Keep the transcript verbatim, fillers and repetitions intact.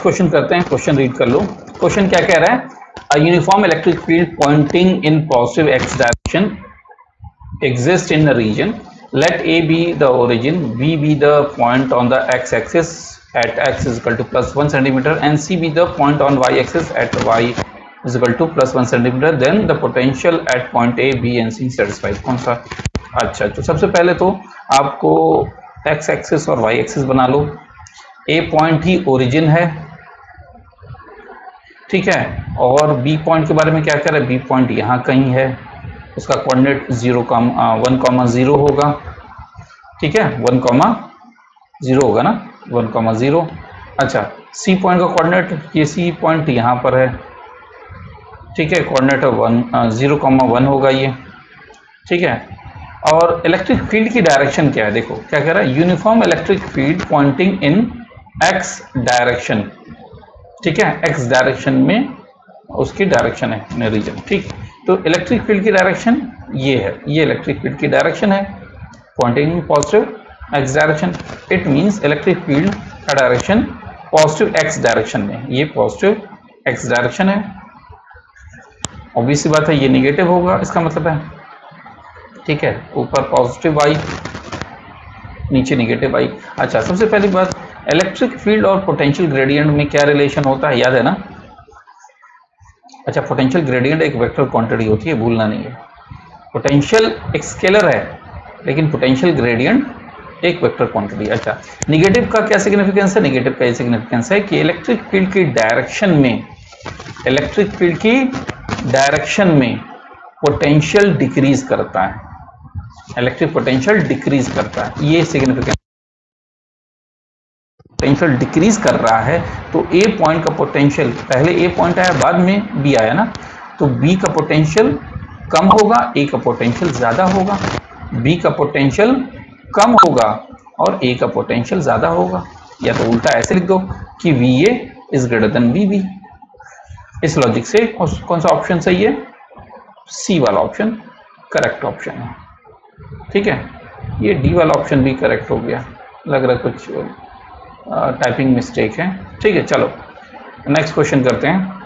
Next question करते हैं, question read कर लो। क्वेश्चन क्या कह रहा है? A uniform electric field pointing in positive x direction exist in the region. Let A be the origin, B be the point on the x-axis at x is equal to plus one centimeter, and C be the point on y-axis at y is equal to plus one centimeter. Then the potential at point A, B and C satisfies. कौन सा? अच्छा, तो सबसे पहले तो आपको x-axis और y-axis बना लो। A पॉइंट ही ओरिजिन है, ठीक है, और B पॉइंट के बारे में क्या कह रहा है? B पॉइंट यहाँ कहीं है, उसका coordinate zero comma one comma zero होगा, ठीक है, वन कॉमा जीरो होगा ना, वन कॉमा जीरो। अच्छा, सी पॉइंट का कोऑर्डिनेट, ये सी पॉइंट यहाँ पर है, ठीक है, coordinate one zero comma one होगा ये, ठीक है। और इलेक्ट्रिक फील्ड की डायरेक्शन क्या है? देखो क्या कह रहा है? Uniform electric field pointing in x direction, ठीक है, एक्स डायरेक्शन में उसकी डायरेक्शन है रीजन, ठीक। तो इलेक्ट्रिक फील्ड की डायरेक्शन ये है, ये इलेक्ट्रिक फील्ड की डायरेक्शन है pointing in positive x direction. It means electric field का डायरेक्शन पॉजिटिव एक्स डायरेक्शन में, ये पॉजिटिव एक्स डायरेक्शन है। ऑब्वियस सी बात है, ये नेगेटिव होगा, इसका मतलब है, ठीक है, ऊपर पॉजिटिव वाई, नीचे नेगेटिव वाई। अच्छा, सबसे पहली बात, इलेक्ट्रिक फील्ड और पोटेंशियल ग्रेडियंट में क्या रिलेशन होता है, याद है ना? अच्छा, पोटेंशियल ग्रेडियंट एक वेक्टर क्वांटिटी होती है, भूलना नहीं है। पोटेंशियल एक स्केलर है, लेकिन पोटेंशियल ग्रेडियंट एक वेक्टर क्वांटिटी। अच्छा, नेगेटिव का क्या सिग्निफिकेंस है? नेगेटिव का ये सिग्निफिकेंस है कि इलेक्ट्रिक फील्ड की डायरेक्शन में, इलेक्ट्रिक फील्ड की डायरेक्शन में पोटेंशियल डिक्रीज करता है, इलेक्ट्रिक पोटेंशियल डिक्रीज करता है, ये सिग्निफिकेंस। पोटेंशियल डिक्रीज कर रहा है तो ए पॉइंट का पोटेंशियल, पहले ए पॉइंट आया बाद में बी आया ना, तो बी का पोटेंशियल कम होगा, ए का पोटेंशियल ज्यादा होगा। बी का पोटेंशियल कम होगा और ए का पोटेंशियल ज्यादा होगा, या तो उल्टा ऐसे लिख दो कि V A is greater than V B. इस लॉजिक से कौन सा ऑप्शन सही है? सी वाला ऑप्शन करेक्ट ऑप्शन है, ठीक है। ये डी वाला ऑप्शन भी करेक्ट हो गया, लग रहा कुछ टाइपिंग मिस्टेक है, ठीक है। चलो नेक्स्ट क्वेश्चन करते हैं।